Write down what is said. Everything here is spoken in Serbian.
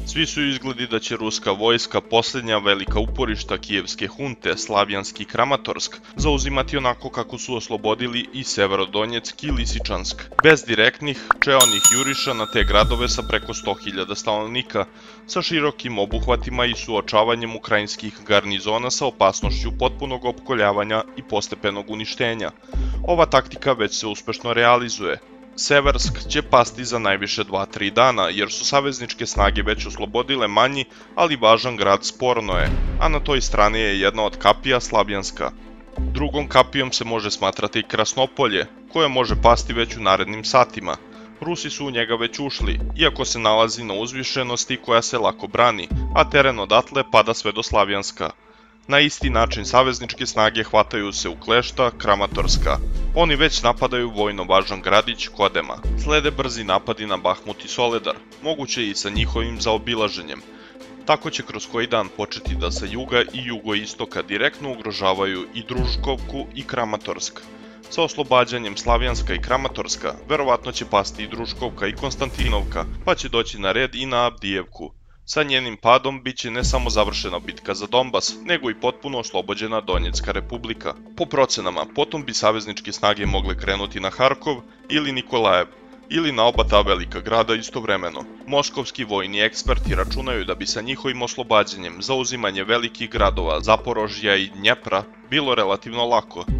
Svi su izgledi da će ruska vojska, posljednja velika uporišta kijevske hunte, Slavjanski i Kramatorsk, zauzimati onako kako su oslobodili i Severodonjeck i Lisičansk, bez direktnih, čeonih juriša na te gradove sa preko 100.000 stanovnika, sa širokim obuhvatima i suočavanjem ukrajinskih garnizona sa opasnošću potpunog opkoljavanja i postepenog uništenja. Ova taktika već se uspešno realizuje. Seversk će pasti za najviše 2-3 dana, jer su savezničke snage već oslobodile manji, ali važan grad Sporno je, a na toj strani je jedna od kapija Slavjanska. Drugom kapijom se može smatrati Krasnopolje, koje može pasti već u narednim satima. Rusi su u njega već ušli, iako se nalazi na uzvišenosti koja se lako brani, a teren odatle pada sve do Slavjanska. Na isti način savezničke snage hvataju se u klešta Kramatorska. Oni već napadaju vojno važan gradić Kodema. Slede brzi napadi na Bahmut i Soledar, moguće i sa njihovim zaobilaženjem. Tako će kroz koji dan početi da sa juga i jugoistoka direktno ugrožavaju i Družkovku i Kramatorsk. Sa oslobađanjem Slavjanska i Kramatorska, verovatno će pasti i Družkovka i Konstantinovka, pa će doći na red i na Avdijevku. Sa njenim padom biće ne samo završena bitka za Donbas, nego i potpuno oslobođena Donjecka republika. Po procenama, potom bi savezničke snage mogle krenuti na Harkov ili Nikolajev, ili na oba ta velika grada istovremeno. Moskovski vojni eksperti računaju da bi sa njihovim oslobađanjem zauzimanje velikih gradova Zaporožja i Dnjepra bilo relativno lako,